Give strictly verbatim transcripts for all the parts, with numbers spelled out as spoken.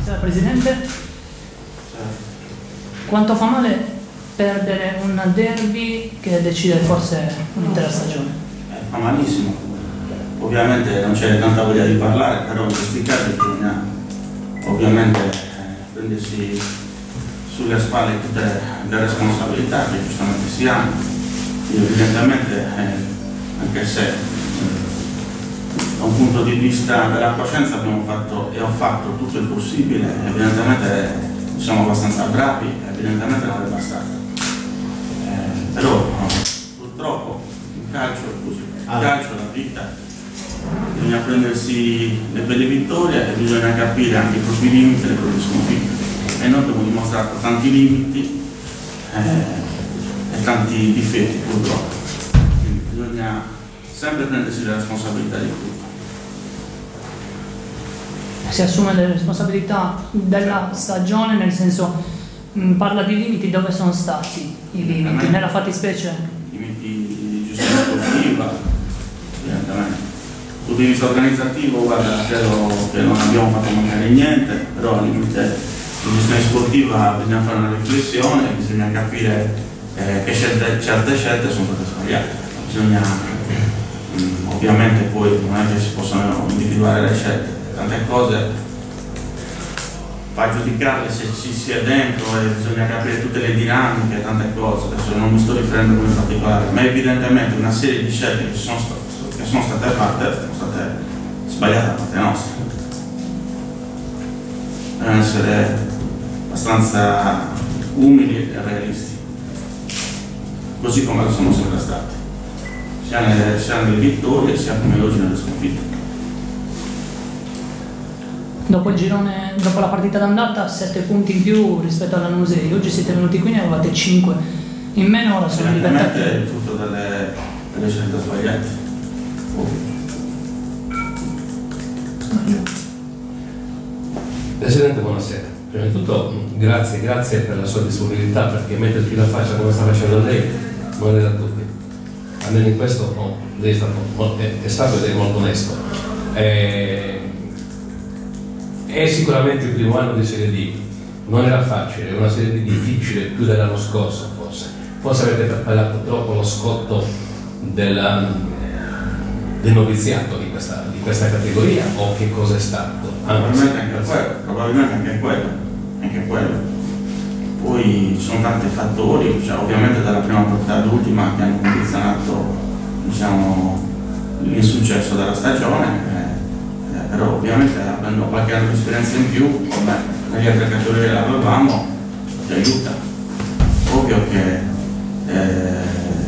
Signor Presidente, quanto fa male perdere un derby che decide forse un'intera stagione? Eh, fa malissimo. Ovviamente non c'è tanta voglia di parlare, però in questi casi bisogna ovviamente eh, prendersi sulle spalle tutte le responsabilità che giustamente si hanno. Io evidentemente, eh, anche se eh, da un punto di vista della coscienza abbiamo fatto e ho fatto tutto il possibile, evidentemente siamo abbastanza bravi, evidentemente non è bastato. Eh, però no, purtroppo il calcio è così, il calcio è la vita, bisogna prendersi le belle vittorie e bisogna capire anche i propri limiti e le proprie sconfitte. E noi abbiamo dimostrato tanti limiti eh, e tanti difetti purtroppo. Quindi bisogna sempre prendersi le responsabilità di tutto. Si assume le responsabilità della stagione, nel senso mh, parla di limiti, dove sono stati i limiti? Nella fattispecie? Limiti di giustizia sportiva, evidentemente. Dal punto di vista organizzativo, guarda, credo che non abbiamo fatto mancare niente, però al limite di gestione sportiva bisogna fare una riflessione, bisogna capire eh, che scelte, certe scelte sono state sbagliate. Bisogna, mh, ovviamente poi non è che si possono individuare le scelte, tante cose fa giudicarle se ci si è dentro e bisogna capire tutte le dinamiche, tante cose. Adesso non mi sto riferendo in particolare, ma evidentemente una serie di scelte che sono state che sono state fatte, sono state sbagliate da parte nostra. Devono essere abbastanza umili e realisti, così come lo sono sempre stati, sia nelle, sia nelle vittorie sia come oggi nelle sconfitte. Dopo il girone, dopo la partita d'andata, sette punti in più rispetto alla Lanusei. Oggi siete venuti qui e ne avevate cinque in meno, ora sono diventati... è il frutto delle, delle scelte sbagliate. Presidente, buonasera. Prima di tutto grazie, grazie per la sua disponibilità, perché metterci la faccia come sta facendo lei non è da tutti. Almeno in questo no, lei è stato, è, è stato ed è molto onesto. È, è sicuramente il primo anno di Serie D, non era facile, è una Serie D difficile, più dell'anno scorso forse. Forse avete preparato troppo lo scotto della, del noviziato di questa, di questa categoria, o che cosa è stato? Probabilmente anche quello, probabilmente anche quello, anche quello. Poi ci sono tanti fattori, cioè, ovviamente dalla prima partita all'ultima, che hanno condizionato, diciamo, l'insuccesso della stagione, eh, eh, però ovviamente avendo qualche anno di esperienza in più, come nelle altre categorie l'avevamo, ti aiuta. Ovvio che eh,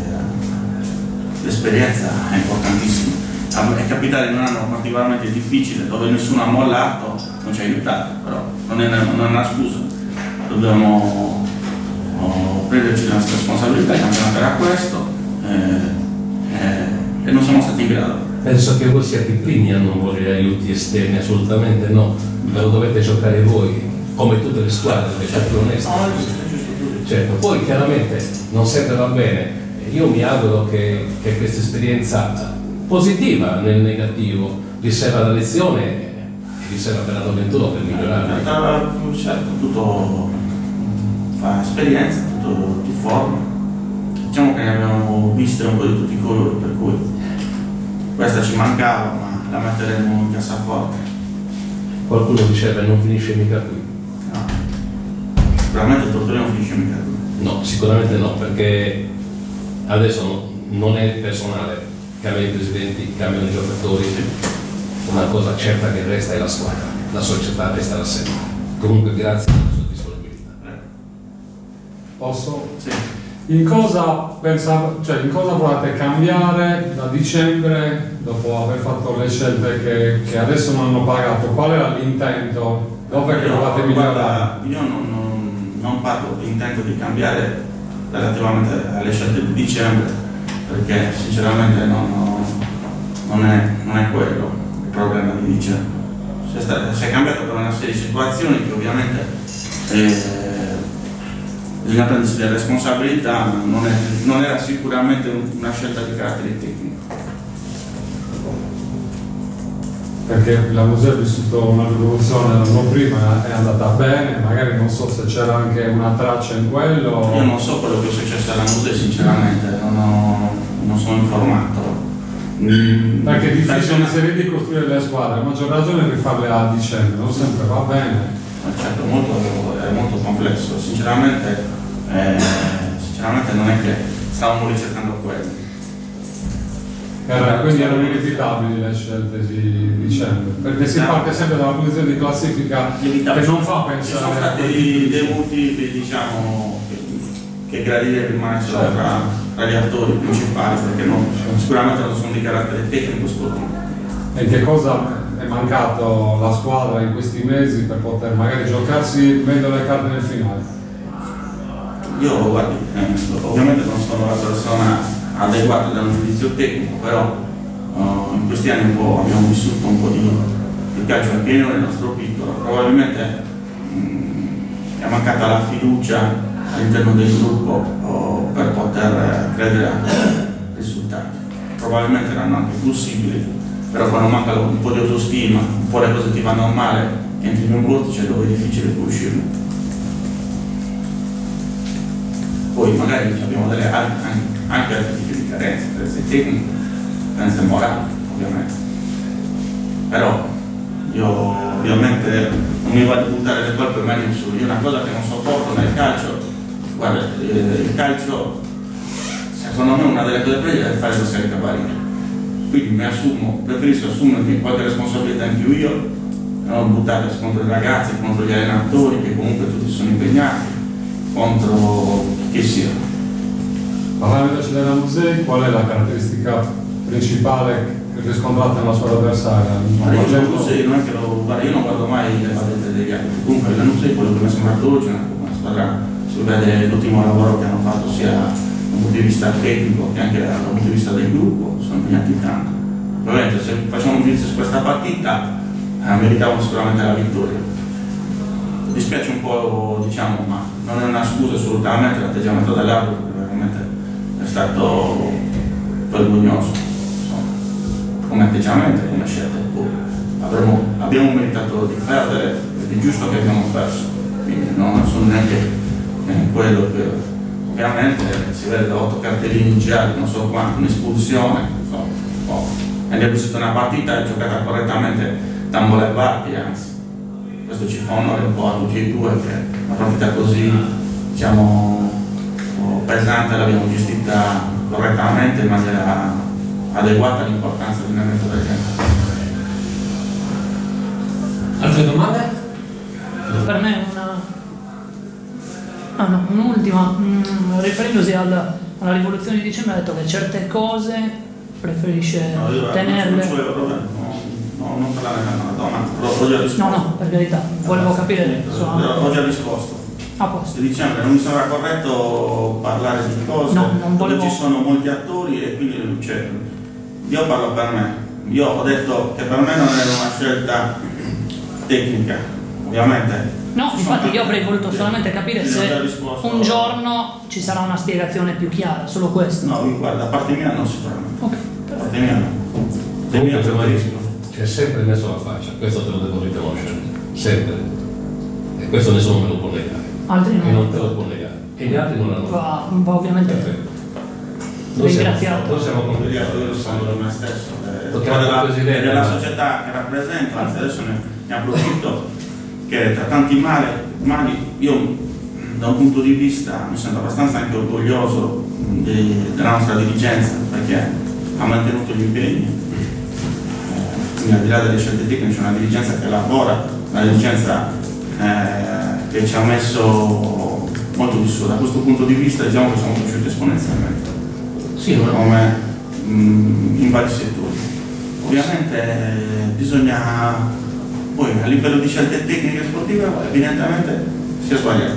l'esperienza è importantissima. È capitare in un anno particolarmente difficile dove nessuno ha mollato, non ci ha aiutato, però non è, non è una scusa. Dobbiamo oh, prenderci la nostra responsabilità, il campionato era questo eh, eh, e non siamo stati in grado. Penso che voi siate i primi a non volere aiuti esterni, assolutamente no, ve lo dovete giocare voi, come tutte le squadre, deve essere più oneste. Certo, poi chiaramente non sempre va bene. Io mi auguro che, che questa esperienza positiva nel negativo vi serva la lezione e vi serva per l'anno ventuno per migliorare. Certo, tutto fa esperienza, tutto ti forma. Diciamo che ne abbiamo viste un po' di tutti i colori, per cui questa ci mancava, ma la metteremo in cassaforte. Qualcuno diceva non finisce mica qui. No, sicuramente il Tortolino non finisce mica qui. No, sicuramente no, perché adesso no, non è personale. Cambiano i presidenti, cambiano i giocatori, una cosa certa che resta è la squadra, la società resta la sempre. Comunque grazie per la sua disponibilità. Posso? Sì. In cosa pensate, cioè in cosa volete cambiare da dicembre, dopo aver fatto le scelte che, che adesso non hanno pagato? Qual era l'intento? Dove che volete migliorare? Io non, non, non parlo di intento di cambiare relativamente alle scelte di dicembre, perché sinceramente non, non, è, non è quello il problema di dicembre. Si è, stato, si è cambiato per una serie di situazioni che ovviamente eh, bisogna prendersi le responsabilità, ma non, è, non era sicuramente una scelta di carattere tecnico. perché la Museo ha vissuto una rivoluzione l'anno prima, è andata bene, magari non so se c'era anche una traccia in quello. Io non so quello che è successo alla Museo, sinceramente, non, ho, non sono informato. Mm, perché è difficile persone... inserire di costruire le squadre, a maggior ragione rifarle a dicembre, non sempre va bene. Certo, molto, è molto complesso, sinceramente, eh, sinceramente non è che stavamo ricercando quello. Era, quindi erano inevitabili le scelte di dicembre, perché si parte sempre dalla posizione di classifica che non fa pensare. Ci sono stati dei, dei motivi, diciamo, che, che gradire rimanessero certo. tra, tra gli attori principali, perché non, certo. sicuramente non sono di carattere tecnico sportivo. E che cosa è mancato la squadra in questi mesi per poter magari giocarsi meglio le carte nel finale? Io, guardi, eh, ovviamente non sono la persona adeguato da un giudizio tecnico, però uh, in questi anni un po' abbiamo vissuto un po' di, di calcio anche noi nel nostro piccolo. Probabilmente mh, è mancata la fiducia all'interno del gruppo uh, per poter credere ai risultati. Probabilmente erano anche possibili, però quando manca un po' di autostima, un po' le cose ti vanno male, entri in un vortice dove è difficile poi uscirne. Poi magari abbiamo delle altre, anche altri tipi di carenze, carenze tecniche, carenze morali, ovviamente. Però io ovviamente non mi vado a buttare le colpe mai nessuno. Io una cosa che non sopporto nel calcio, guarda, il calcio secondo me una delle cose peggio è fare lo scaricabarile. Quindi mi assumo, preferisco assumermi qualche responsabilità in più io, e non buttare contro i ragazzi, contro gli allenatori che comunque tutti sono impegnati, contro chi sia. Parlando invece della Musei, qual è la caratteristica principale che riscontrate nella squadra avversaria? Ma io la Musei non è che lo guarda, io non guardo mai le partite degli altri. Comunque la Musei, quello che mi è sembrato oggi, è una squadra, si vede l'ottimo lavoro che hanno fatto sia dal punto di vista tecnico che anche dal punto di vista del gruppo, sono impegnati tanto. Ovviamente se facciamo un giudizio su questa partita, eh, meritavano sicuramente la vittoria. Mi dispiace un po', diciamo, ma non è una scusa assolutamente l'atteggiamento dell'arbitro, perché veramente è stato vergognoso, insomma, come atteggiamento e come scelta. Avremo, abbiamo meritato di perdere ed è giusto che abbiamo perso, quindi non sono neanche eh, quello che ovviamente si vede da otto cartellini gialli, non so quanto, un'espulsione, insomma, oh. Ed è vissuta una partita giocata correttamente da ambo le parti, anzi. Questo ci fa onore un po' a tutti e due che una partita così, diciamo, pesante l'abbiamo gestita correttamente in maniera adeguata all'importanza dell'allenamento del tempo. Altre domande? Per me una... ah, no, un'ultima, mm, riferendosi alla, alla rivoluzione di dicembre, ha detto che certe cose preferisce no, io, tenerle. Non, no, non parlare della Madonna, però ho già risposto. No, no, per carità, volevo capire. Insomma, ho già risposto. A posto. Di dicembre non mi sembra corretto parlare di cose no, non volevo... dove ci sono molti attori e quindi cioè, io parlo per me. Io ho detto che per me non era una scelta tecnica, ovviamente. No, infatti io avrei voluto solamente capire se risposto, un giorno ci sarà una spiegazione più chiara, solo questo. No, guarda, a parte mia non sicuramente. Ok, a parte mia no. Comunque giornalismo c'è sempre messo la faccia, questo te lo devo riconoscere, sempre. E questo nessuno me lo può negare. Altri no. E non te lo può negare. E gli altri non l'hanno fatto. Va, ovviamente. Perfetto. Noi siamo, noi siamo contenti, io lo sono per me stesso. Della, della società che rappresento, anzi adesso ne, ne approfitto, che tra tanti mali, mali io da un punto di vista mi sento abbastanza anche orgoglioso di, della nostra dirigenza perché ha mantenuto gli impegni, eh, quindi al di là delle scelte tecniche c'è una dirigenza che lavora, una dirigenza eh, che ci ha messo molto di su. Da questo punto di vista diciamo che siamo cresciuti esponenzialmente, sì, come mh, in vari settori. Ovviamente eh, bisogna poi a livello di scelte tecniche e sportive evidentemente si è sbagliato.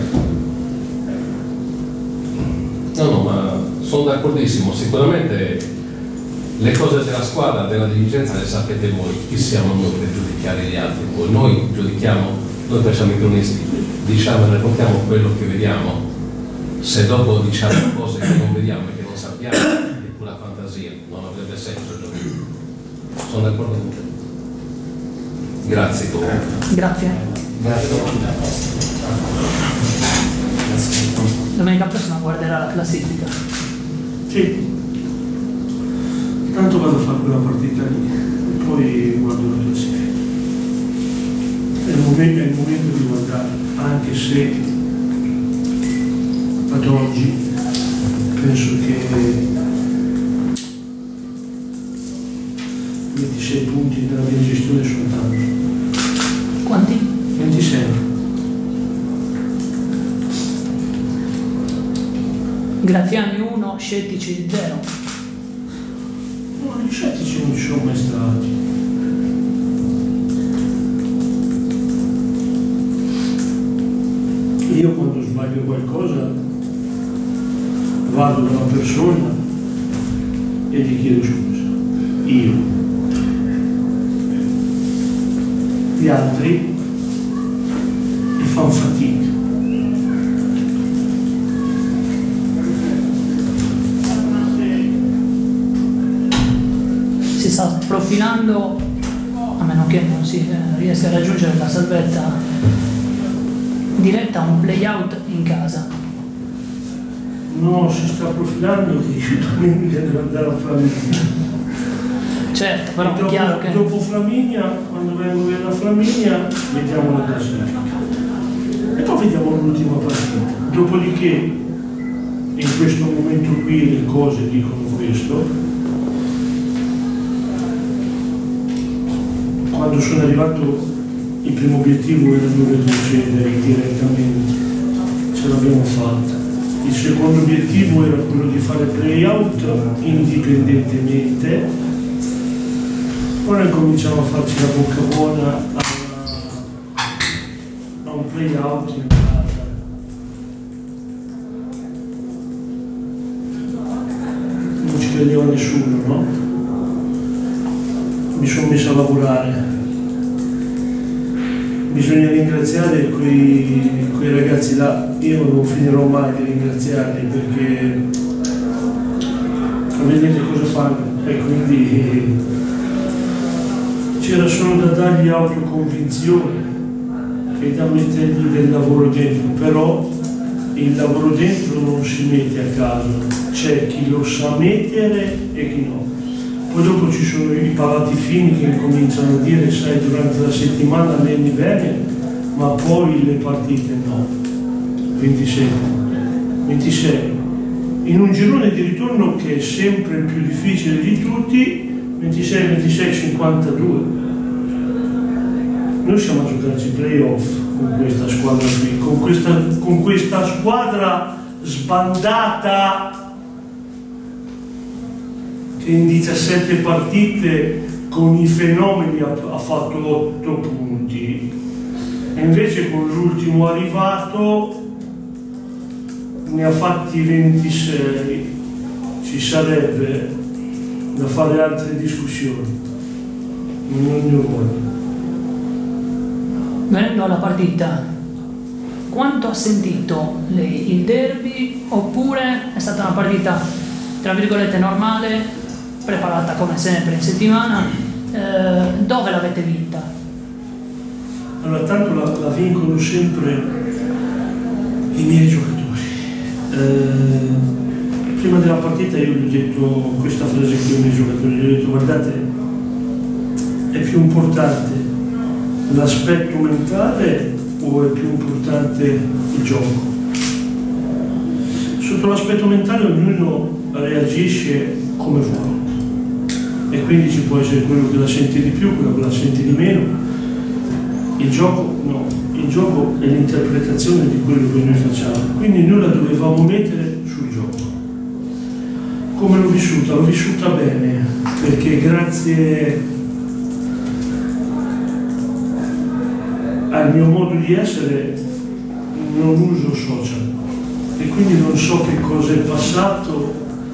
No, no, ma sono d'accordissimo, sicuramente le cose della squadra, della dirigenza le sapete voi, chi siamo noi per giudicare gli altri? Poi noi giudichiamo, noi facciamo i cronisti, diciamo e raccontiamo quello che vediamo, se dopo diciamo cose che non vediamo e che non sappiamo è pura fantasia, non avrebbe senso giocare. Sono d'accordo con te. Grazie comunque. Grazie. Domenica prossima guarderà la classifica. Sì. Tanto vado a fare quella partita lì e poi guardo la classifica. È il momento, è il momento di guardare, anche se ad oggi penso che ventisei punti nella mia gestione sono tanti. Quanti? ventisei. Graziani uno, Scettici zero. No, gli scettici non ci sono mai stati. Io quando sbaglio qualcosa vado da una persona e gli chiedo scusa. Io. Gli altri mi fanno fatica. Si sta profilando, a meno che non si eh, riesca a raggiungere la salvezza diretta, un play-out in casa. No, si sta profilando che io domenica devo andare a Flaminia. Certo, però dopo, è chiaro che... dopo Flaminia, quando vengo via da Flaminia, vediamo la classifica. E poi vediamo l'ultima partita. Dopodiché, in questo momento qui le cose dicono questo. Quando sono arrivato, il primo obiettivo era non retrocedere direttamente, ce l'abbiamo fatta. Il secondo obiettivo era quello di fare play-out indipendentemente. Ora cominciamo a farci la bocca buona a, a un play-out in casa. Non ci credeva nessuno, no? Mi sono messo a lavorare. Bisogna ringraziare quei, quei ragazzi là. Io non finirò mai di ringraziarli perché vedete cosa fanno e quindi c'era solo da dargli autoconvinzione e da mettergli del lavoro dentro, però il lavoro dentro non si mette a caso, c'è chi lo sa mettere e chi no. Poi dopo ci sono i palati fini che cominciano a dire, sai, durante la settimana alleni bene, ma poi le partite no. ventisei. ventisei. In un girone di ritorno che è sempre il più difficile di tutti, ventisei ventisei cinquantadue. Noi siamo a giocarci i playoff con questa squadra qui, con questa, con questa squadra sbandata che in diciassette partite con i fenomeni ha, ha fatto otto punti e invece con l'ultimo arrivato ne ha fatti ventisei. Ci sarebbe da fare altre discussioni, non ne voglio. Venendo alla partita, quanto ha sentito lei il derby, oppure è stata una partita tra virgolette normale, preparata come sempre in settimana, eh, dove l'avete vinta? Allora, tanto la, la vincono sempre i miei giocatori. Eh, prima della partita io gli ho detto questa frase qui ai miei giocatori, gli ho detto guardate, è più importante l'aspetto mentale o è più importante il gioco? Sotto l'aspetto mentale ognuno reagisce come vuole e quindi ci può essere quello che la sente di più, quello che la sente di meno. Il gioco no, il gioco è l'interpretazione di quello che noi facciamo, quindi noi la dovevamo mettere sul gioco. Come l'ho vissuta? L'ho vissuta bene, perché grazie al mio modo di essere non uso social e quindi non so che cosa è passato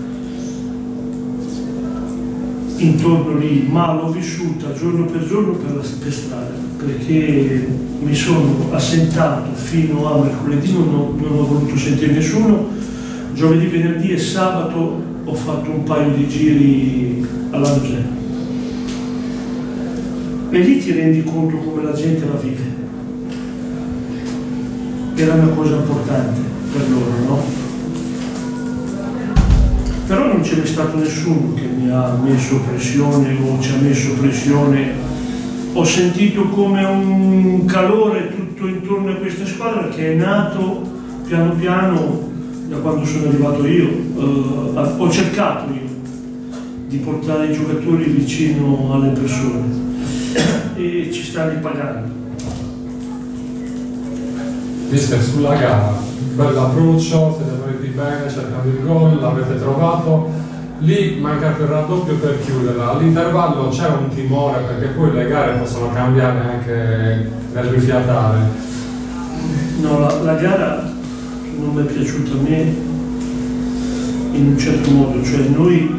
intorno lì, ma l'ho vissuta giorno per giorno per, la, per strada, perché mi sono assentato fino a mercoledì, non ho, non ho voluto sentire nessuno. Giovedì, venerdì e sabato ho fatto un paio di giri alla Musea. E lì ti rendi conto come la gente la vive. Era una cosa importante per loro, no? Però non ce n'è stato nessuno che mi ha messo pressione o ci ha messo pressione. Ho sentito come un calore tutto intorno a questa squadra che è nato piano piano da quando sono arrivato io. Eh, ho cercato io di portare i giocatori vicino alle persone e ci stanno ripagando. Mister, sulla gara, bell'approccio, siete partiti bene, cercando il gol, l'avete trovato, lì manca il raddoppio per chiuderla, all'intervallo c'è un timore perché poi le gare possono cambiare anche nel rifiatare. No, la, la gara non mi è piaciuta a me in un certo modo, cioè noi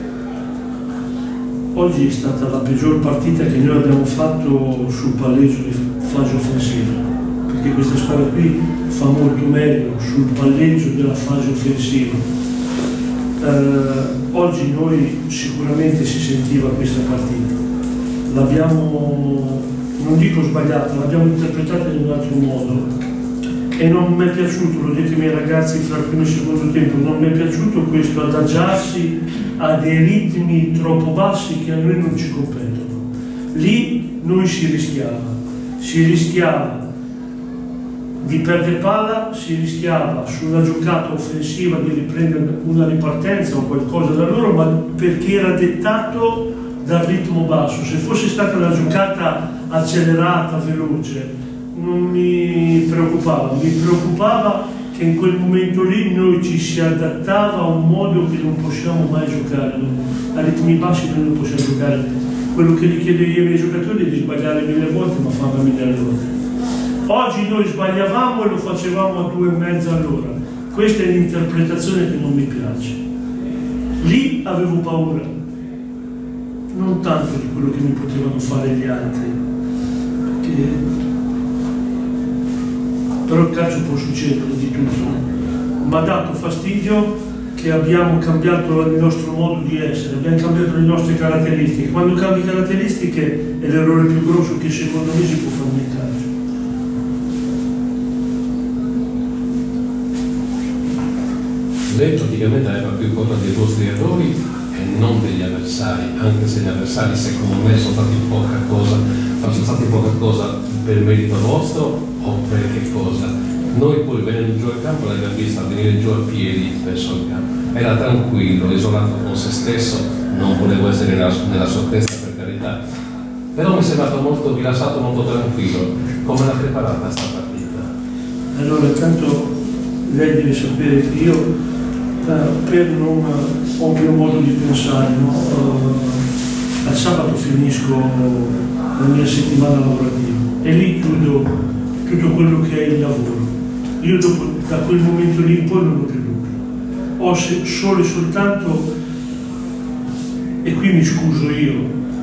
oggi è stata la peggior partita che noi abbiamo fatto sul palleggio di fase offensiva, perché questa squadra qui fa molto meglio sul palleggio della fase offensiva. Eh, oggi noi sicuramente si sentiva questa partita, l'abbiamo, non dico sbagliata, l'abbiamo interpretata in un altro modo e non mi è piaciuto, l'ho detto ai miei ragazzi fra il primo e il secondo tempo, non mi è piaciuto questo adagiarsi a dei ritmi troppo bassi che a noi non ci competono. Lì noi si rischiava, si rischiava di perdere palla, si rischiava sulla giocata offensiva di riprendere una ripartenza o qualcosa da loro, ma perché era dettato dal ritmo basso. Se fosse stata una giocata accelerata, veloce, non mi preoccupava, mi preoccupava che in quel momento lì noi ci si adattava a un modo che non possiamo mai giocare, a ritmi bassi noi non possiamo giocare. Quello che gli chiedo io ai miei giocatori è di sbagliare mille volte, ma farla mille volte. Oggi noi sbagliavamo e lo facevamo a due e mezza all'ora. Questa è l'interpretazione che non mi piace. Lì avevo paura, non tanto di quello che mi potevano fare gli altri, perché però il calcio può succedere di tutto. Mi ha dato fastidio che abbiamo cambiato il nostro modo di essere, abbiamo cambiato le nostre caratteristiche. Quando cambi caratteristiche è l'errore più grosso che secondo me si può fare nel calcio. Lei praticamente aveva più cura dei vostri errori e non degli avversari, anche se gli avversari secondo me sono stati poca cosa, sono stati poca cosa per merito vostro o per che cosa? Noi poi venendo giù al campo l'abbiamo vista venire giù a piedi verso il campo, era tranquillo, isolato con se stesso, non volevo essere nella, nella sua testa per carità, però mi è sembrato molto rilassato, molto tranquillo. Come l'ha preparata questa partita? Allora intanto lei deve sapere che io eh, per non ho un mio modo di pensare, no? uh, al sabato finisco la mia settimana lavorativa e lì chiudo tutto quello che è il lavoro. Io dopo, da quel momento lì in poi non ho più dubbi. Ho se, solo e soltanto, e qui mi scuso io,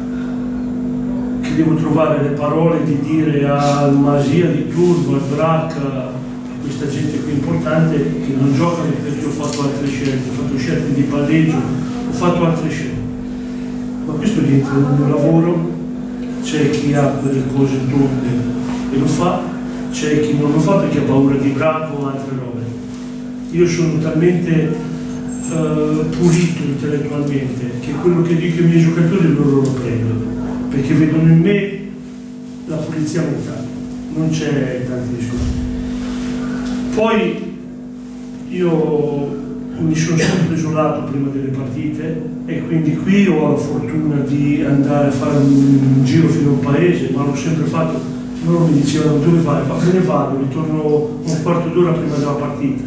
che devo trovare le parole di dire al Masia di Turbo, al Braca, a questa gente qui importante che non giocano perché ho fatto altre scelte, ho fatto scelte di palleggio, ho fatto altre scelte. Ma questo rientra nel mio lavoro, c'è chi ha quelle cose tonde e lo fa, c'è chi non lo fa perché ha paura di Braco o altre robe. Io sono talmente uh, pulito intellettualmente che quello che dico ai miei giocatori loro lo prendono, perché vedono in me la pulizia mentale, non c'è tanti discorsi. Poi io mi sono sempre isolato prima delle partite e quindi qui ho la fortuna di andare a fare un giro fino al paese, ma l'ho sempre fatto. Loro mi dicevano dove vai? Ma me ne vado, ritorno un quarto d'ora prima della partita.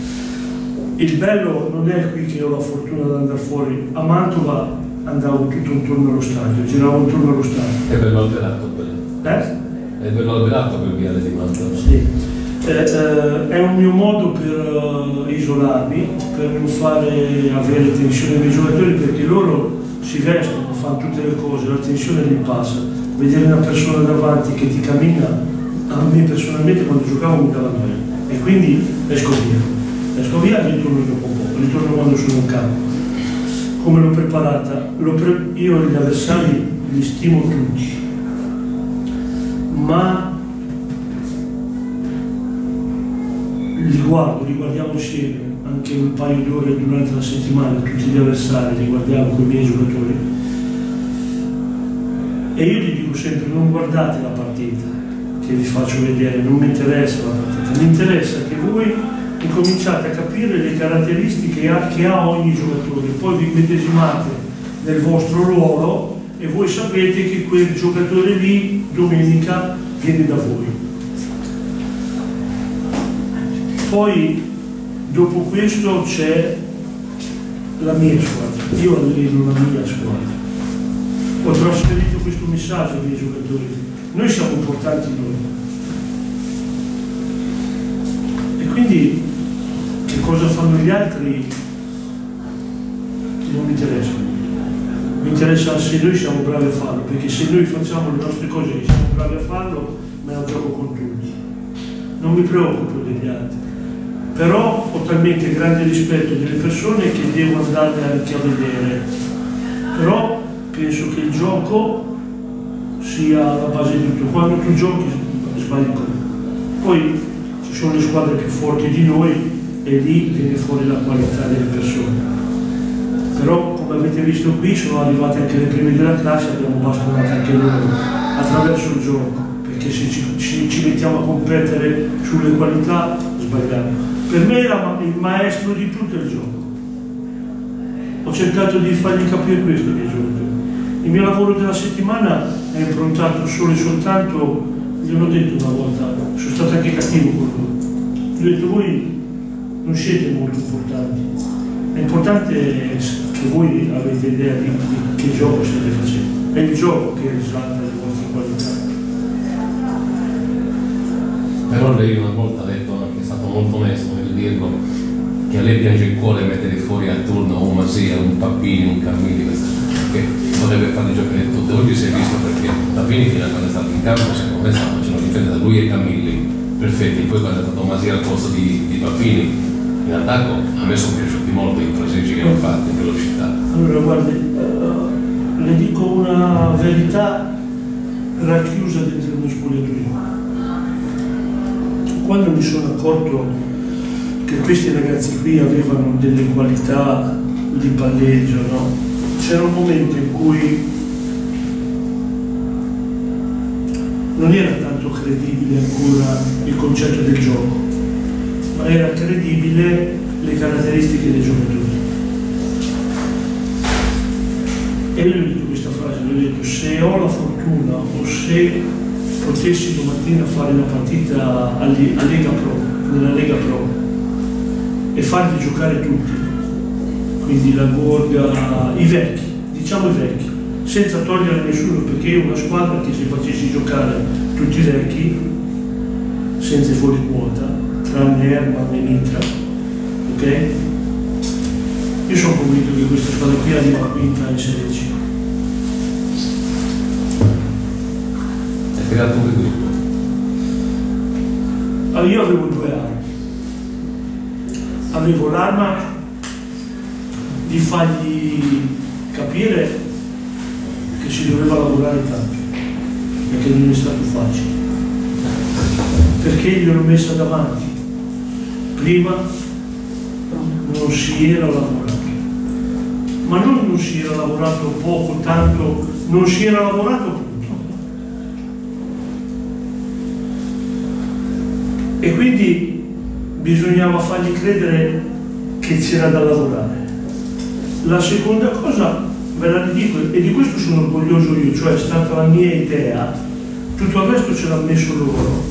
Il bello non è qui che ho la fortuna di andare fuori, a Mantova andavo tutto intorno allo stadio, giravo intorno allo stadio. È bello alberato quello. Eh? È bello alberato quel viale di Mantova. Sì. Eh, eh, è un mio modo per uh, isolarmi, per non fare avere tensione ai miei giocatori, perché loro si vestono, fanno tutte le cose, la tensione li passa. Vedere una persona davanti che ti cammina, a me personalmente quando giocavo mi dava noia e quindi esco via, esco via e ritorno dopo un po', ritorno quando sono in campo. Come l'ho preparata? L'ho pre io gli avversari li stimo tutti, ma li guardo, li guardiamo insieme, anche un paio di ore durante la settimana, tutti gli avversari, li guardiamo con i miei giocatori. E io gli dico sempre, non guardate la partita che vi faccio vedere, non mi interessa la partita, mi interessa che voi incominciate a capire le caratteristiche che ha ogni giocatore, poi vi medesimate nel vostro ruolo e voi sapete che quel giocatore lì domenica viene da voi. Poi dopo questo c'è la mia squadra, io alleno la mia squadra, ho trasferito questo messaggio ai miei giocatori, noi siamo importanti noi e quindi che cosa fanno gli altri non mi interessa, mi interessa se noi siamo bravi a farlo, perché se noi facciamo le nostre cose e siamo bravi a farlo me la gioco con tutti, non mi preoccupo degli altri. Però ho talmente grande rispetto delle persone che devo andarle anche a vedere, però penso che il gioco sia la base di tutto, quando tu giochi sbagli come. Poi ci sono le squadre più forti di noi e lì viene fuori la qualità delle persone, però come avete visto qui sono arrivate anche le prime della classe, abbiamo bastonato anche loro attraverso il gioco, perché se ci, ci, ci mettiamo a competere sulle qualità sbagliamo. Per me era il maestro di tutto il gioco. Ho cercato di fargli capire questo ai miei giocatori. Il mio lavoro della settimana è improntato solo e soltanto, gliel'ho detto una volta, sono stato anche cattivo con loro. Gli ho detto, voi non siete molto importanti. È importante che voi avete idea di, di che gioco state facendo. È il gioco che risalta le vostre qualità. Però lei una volta ha detto, che è stato molto onesto nel dirlo, che a lei piange il cuore mettere fuori a turno un Masia, un Pappini, un Camilli, che potrebbe farli giocare tutti. Oggi si è visto perché Pappini fino a quando è stato in campo secondo me stava facendo difendere da lui e Camilli perfetti, poi quando è stato Masia al posto di, di Pappini in attacco a me sono piaciuti molto i fraseggi che hanno fatto in velocità. Allora guardi, uh, le dico una verità racchiusa dentro il mio spogliatoio. Quando mi sono accorto che questi ragazzi qui avevano delle qualità di palleggio, no? C'era un momento in cui non era tanto credibile ancora il concetto del gioco, ma era credibile le caratteristiche dei giocatori. E io gli ho detto questa frase, gli ho detto, se ho la fortuna o se potessi domattina fare una partita a Lega Pro, nella Lega Pro, e farli giocare tutti, quindi la Gorga, i vecchi, diciamo i vecchi, senza togliere nessuno, perché io ho una squadra che se facessi giocare tutti i vecchi, senza fuori quota, tranne Herman e Mitra, ok? Io sono convinto che questa squadra qui arriva a quinta in Serie C. Creato un gruppo. Allora, io avevo due armi. Avevo l'arma di fargli capire che si doveva lavorare tanto, perché non è stato facile. Perché gliel'ho messa davanti. Prima non si era lavorato. Ma non non si era lavorato poco, tanto, non si era lavorato poco. E quindi bisognava fargli credere che c'era da lavorare. La seconda cosa, ve la dico, e di questo sono orgoglioso io, cioè è stata la mia idea, tutto il resto ce l'ha messo loro,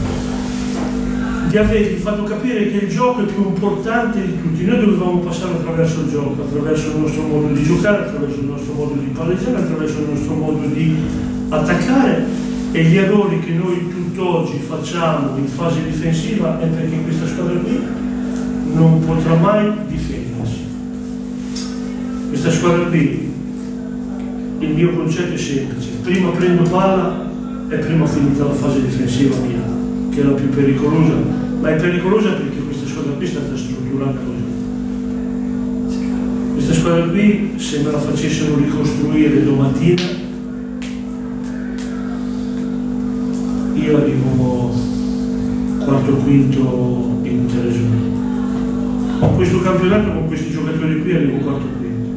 di avergli fatto capire che il gioco è più importante di tutti. Noi dovevamo passare attraverso il gioco, attraverso il nostro modo di giocare, attraverso il nostro modo di palleggiare, attraverso il nostro modo di attaccare. E gli errori che noi tutt'oggi facciamo in fase difensiva è perché questa squadra qui non potrà mai difendersi. Questa squadra qui, il mio concetto è semplice: prima prendo palla e prima finita la fase difensiva mia, che è la più pericolosa, ma è pericolosa perché questa squadra qui è stata strutturata così. Questa squadra qui, se me la facessero ricostruire domattina, io arrivo quarto quinto in Telesur. Questo campionato con questi giocatori qui arrivo quarto quinto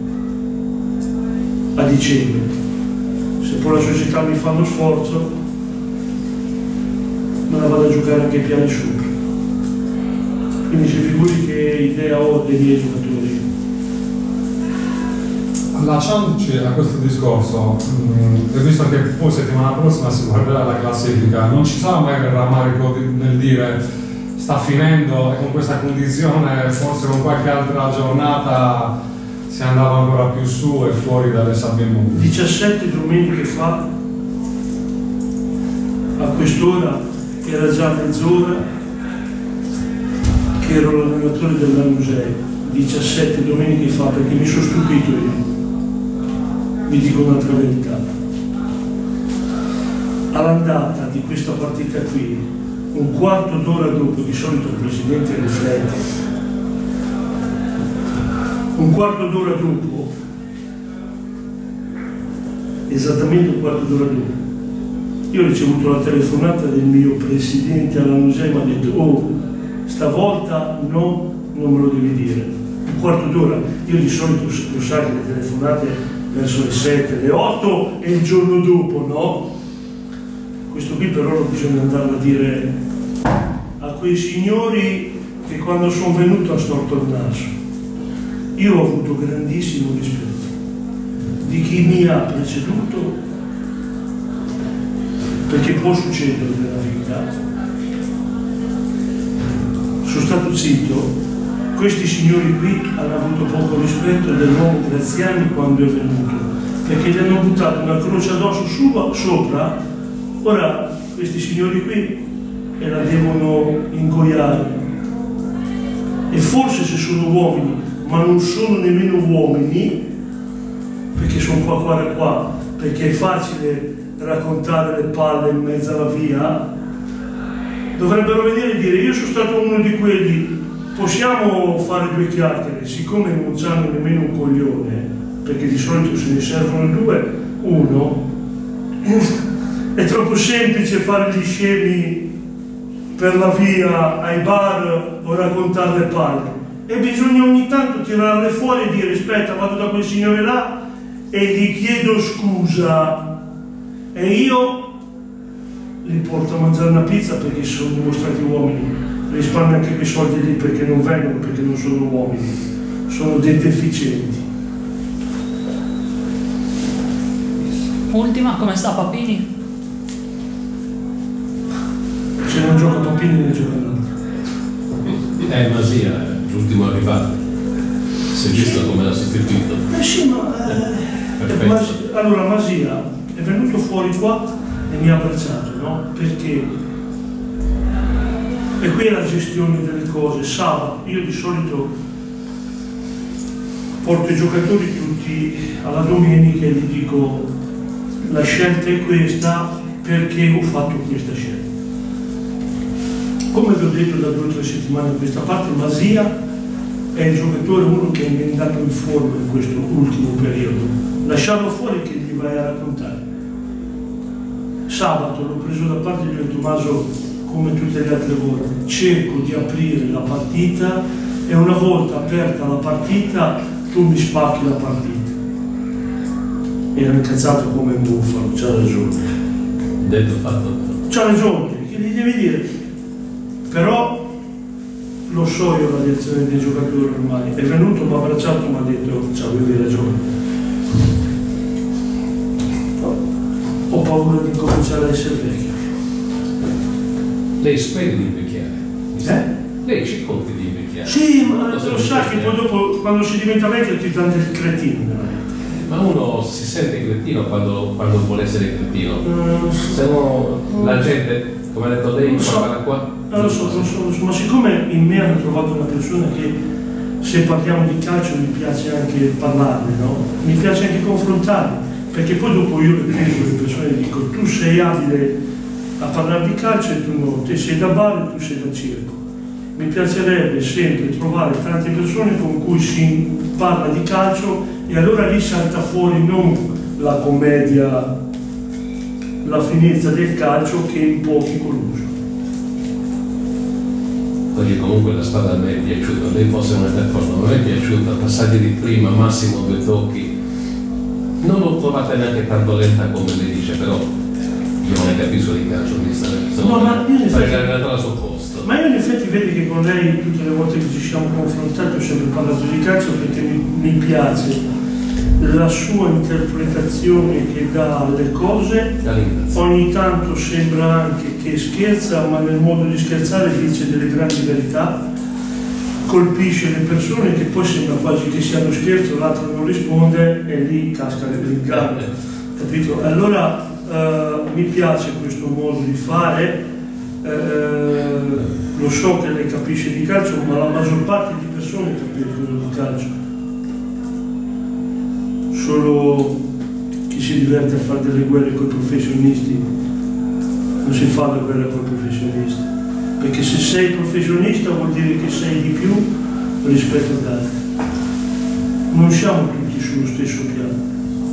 a dicembre. Se poi la società mi fa lo sforzo, me la vado a giocare anche ai piani sopra. Quindi si figuri che idea ho dei miei giocatori. Lasciandoci a questo discorso, mh, e visto che poi settimana prossima si guarderà la classifica, non ci sarà mai il rammarico nel dire sta finendo e con questa condizione forse con qualche altra giornata si andava ancora più su e fuori dalle sabbie immondi? diciassette domeniche fa, a quest'ora era già mezz'ora che ero l'allenatore del Lanusei, diciassette domeniche fa, perché mi sono stupito io. Vi dico un'altra verità. All'andata di questa partita qui, un quarto d'ora dopo, di solito il presidente riflette, un quarto d'ora dopo, esattamente un quarto d'ora dopo, io ho ricevuto la telefonata del mio presidente alla museo e mi ha detto: oh, stavolta no, non me lo devi dire. Un quarto d'ora, io di solito lo sai che le telefonate verso le sette, le otto e il giorno dopo, no? Questo qui però bisogna andarlo a dire a quei signori che quando sono venuto ha storto il naso. Io ho avuto grandissimo rispetto di chi mi ha preceduto, perché può succedere nella vita. Sono stato zitto. Questi signori qui hanno avuto poco rispetto dell'uomo Graziani quando è venuto, perché gli hanno buttato una croce addosso su, sopra. Ora questi signori qui e la devono ingoiare, e forse se sono uomini, ma non sono nemmeno uomini, perché sono qua qua e qua, perché è facile raccontare le palle in mezzo alla via, dovrebbero venire e dire: io sono stato uno di quelli. Possiamo fare due chiacchiere, siccome non c'hanno nemmeno un coglione, perché di solito se ne servono due, uno, è troppo semplice fare gli scemi per la via, ai bar o raccontare le palle. E bisogna ogni tanto tirarle fuori e dire: aspetta, vado da quel signore là e gli chiedo scusa. E io li porto a mangiare una pizza perché sono dimostrati uomini. Risparmio anche quei soldi lì perché non vengono, perché non sono uomini, sono dei deficienti. Ultima, come sta Papini? Se non gioca Papini ne gioca l'altro. Eh, Masia, l'ultimo arrivato. Si è visto come l'ha sostituito. Eh sì, ma eh, Mas allora Masia è venuto fuori qua e mi ha abbracciato, no? Perché e qui è la gestione delle cose. Sabato, io di solito porto i giocatori tutti alla domenica e gli dico: la scelta è questa perché ho fatto questa scelta. Come vi ho detto da due o tre settimane a questa parte, Masia è il giocatore, uno che è diventato in forma in questo ultimo periodo. Lasciarlo fuori che gli vai a raccontare. Sabato l'ho preso da parte e gli ho detto: Maso, come tutte le altre volte, cerco di aprire la partita e una volta aperta la partita tu mi spacchi la partita. Era incazzato come un bufalo, c'ha ragione. Detto fatto. C'ha ragione, che gli devi dire? Però lo so io la reazione dei giocatori ormai. È venuto, mi ha abbracciato, mi ha detto: c'avevi ragione. Ho paura di cominciare a essere vecchio. Lei spera di invecchiare. Eh? Lei ci conti di invecchiare. Sì, ma lo sai che poi dopo, quando si diventa vecchio, ti danno del cretino veramente. Ma uno si sente cretino quando, quando vuole essere cretino. Uh, Se no, la gente, come ha detto lei, so. parla qua. Non lo so, lo so, lo so, ma siccome in me hanno trovato una persona che, se parliamo di calcio, mi piace anche parlarne, no? Mi piace anche confrontarmi, perché poi dopo io le prendo le persone e dico: tu sei abile a parlare di calcio e tu no, te sei da bar e tu sei da circo. Mi piacerebbe sempre trovare tante persone con cui si parla di calcio e allora lì salta fuori non la commedia, la finezza del calcio che in pochi conoscono. Perché comunque la spada a me è piaciuta, lei forse non è d'accordo, ma a me è piaciuta, passaggi di prima, massimo due tocchi, non l'ho trovata neanche tanto lenta come lei dice, però io non ne capisco di calcio, mi sta no, ma io in effetti, al suo posto. ma io in effetti vedi che con lei tutte le volte che ci siamo confrontati ho sempre parlato di calcio perché mi, mi piace la sua interpretazione che dà alle cose. Ogni tanto sembra anche che scherza, ma nel modo di scherzare dice delle grandi verità, colpisce le persone che poi sembra quasi che sia uno scherzo, l'altro non risponde e lì casca l'inganno, capito? Allora eh, mi piace questo modo di fare, eh, lo so che lei capisce di calcio, ma la maggior parte di persone capiscono di calcio. Solo chi si diverte a fare delle guerre con i professionisti non si fa la guerra con i professionisti, perché se sei professionista vuol dire che sei di più rispetto ad altri. Non siamo tutti sullo stesso piano.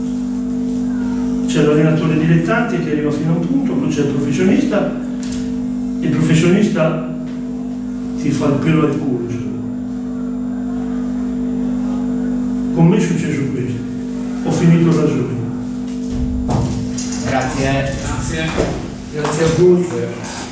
C'è l'allenatore dilettante che arriva fino a un punto, poi c'è il professionista e il professionista ti fa il pelo al culo. Con me è successo questo. Ho finito la ragione. Grazie. Grazie. Grazie a tutti.